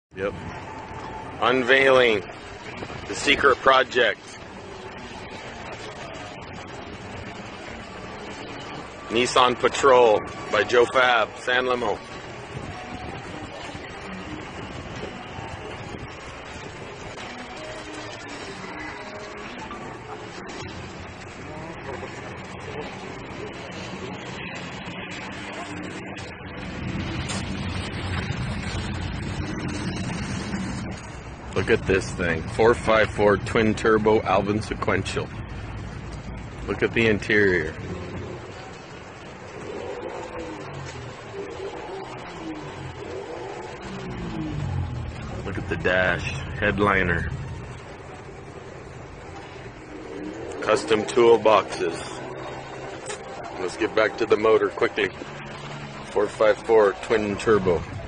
Yep. Unveiling the secret project. Nissan Patrol by Joe Fab, San Limo. Look at this thing, 454 twin turbo Alvin sequential. Look at the interior. Look at the dash, headliner. Custom toolboxes. Let's get back to the motor quickly. 454 twin turbo.